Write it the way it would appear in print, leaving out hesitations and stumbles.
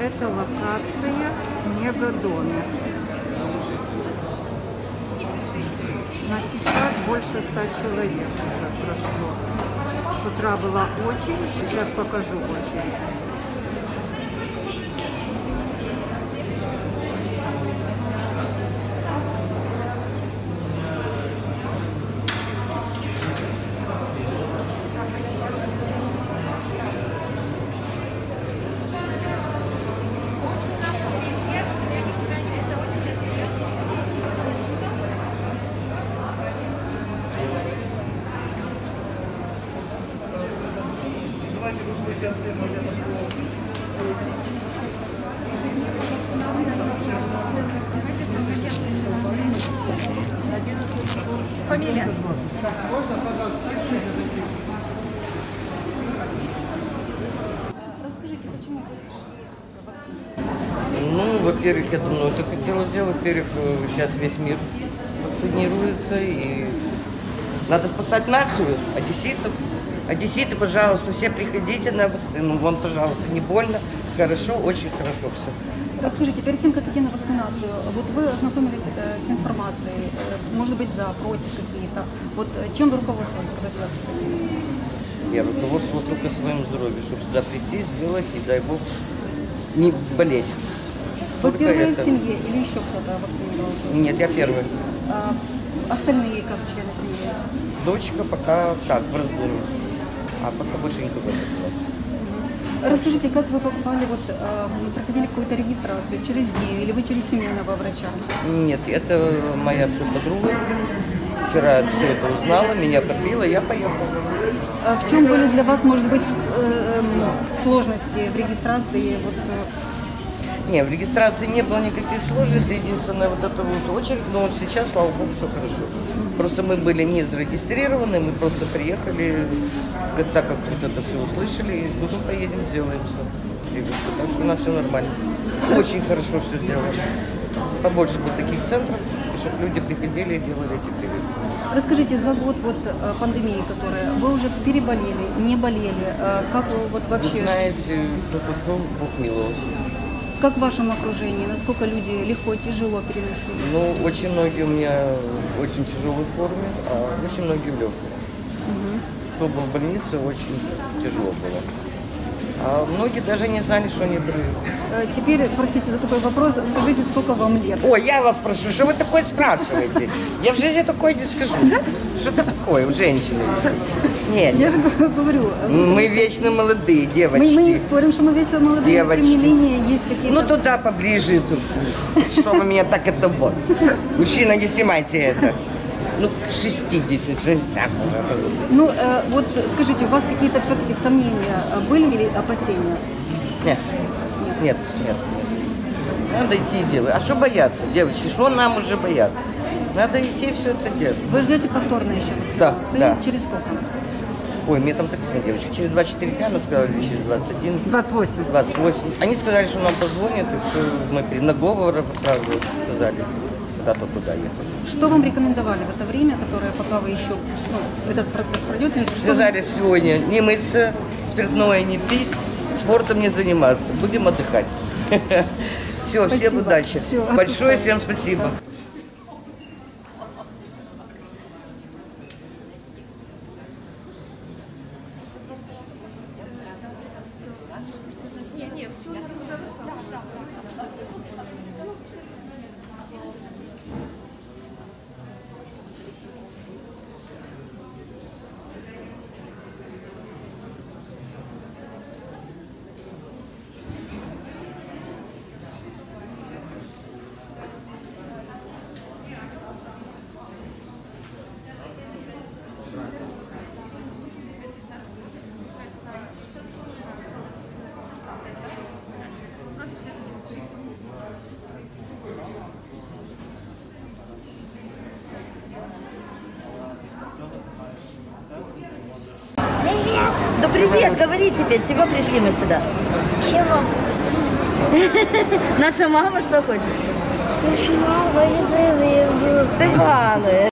Это локация Мегадомик. На сейчас больше 100 человек уже прошло. С утра была очередь, сейчас покажу очередь. Фамилия? Расскажите, почему Ну, во-первых, я думаю, это хотела сделать. Во-первых, сейчас весь мир вакцинируется, и надо спасать нацию, одесситов. Одесситы, пожалуйста, все приходите на вакцину. Вам, пожалуйста, не больно, хорошо, очень хорошо все. Расскажите, перед тем, как идти на вакцинацию, вот вы ознакомились с информацией, может быть, за, против какие-то. Вот чем вы руководствовались, когда сюда приходили? Я руководствовал только своим здоровьем, чтобы сюда прийти, сделать и, дай бог, не болеть. Вы Только первые это. в семье или еще кто-то вакцинировался? Нет, я первый. Остальные как члены семьи? Дочка пока так, в раздумье. А пока больше никого нет. Расскажите, как вы попали, вот, проходили какую-то регистрацию через ДИЮ или вы через семейного врача? Нет, это моя все подруга. Вчера все это узнала, меня подбила, я поехала. В чем были для вас, может быть, сложности в регистрации? Вот, Не, в регистрации не было никаких сложностей, единственное, вот эта вот очередь, но вот сейчас, слава богу, все хорошо. Просто мы были не зарегистрированы, мы просто приехали, так как вот это все услышали, ну, мы поедем, сделаем все. Так что у нас все нормально. Очень хорошо все сделано. Побольше бы таких центров, чтобы люди приходили и делали эти прививки. расскажите, за год вот, пандемии, которая, вы уже переболели, не болели, как вы вот вообще... Вы знаете, Бог миловал. Как в вашем окружении? Насколько люди легко, тяжело переносили? Ну, очень многие у меня очень тяжелой форме, а очень многие в легкой. Кто был в больнице, очень тяжело было. А многие даже не знали, что они были. Теперь, простите за такой вопрос, скажите, сколько вам лет? Ой, я вас прошу, что вы такое спрашиваете? Я в жизни такое не скажу. Что это такое у женщины? Нет, Я же говорю, мы вечно молодые, девочки. мы не спорим, что мы вечно молодые, но тем не Девочки. менее есть какие-то... Ну туда поближе, тут, что вы меня так это вот. Мужчина, не снимайте это. Ну, 60. Ну, вот скажите, у вас какие-то все-таки сомнения были или опасения? Нет, нет, нет. Надо идти и делать. А что бояться, девочки? Что нам уже бояться? Надо идти и все это делать. Вы ждете повторно еще вакцинации? Да. Через сколько? Ой, мне там записано, девочки, через 24 дня, но сказали, через 21. 28. 28. Они сказали, что нам позвонят, и все, мы на говор сказали, куда-то туда ехали. Что вам рекомендовали в это время, которое, пока вы еще, этот процесс пройдет? Сказали сегодня не мыться, спиртное не пить, спортом не заниматься, будем отдыхать. Все, всем удачи. Большое всем спасибо. Да привет, говори теперь, чего пришли мы сюда? Чего? Наша мама что хочет? Наша мама хочет прививку. Ты балуешь.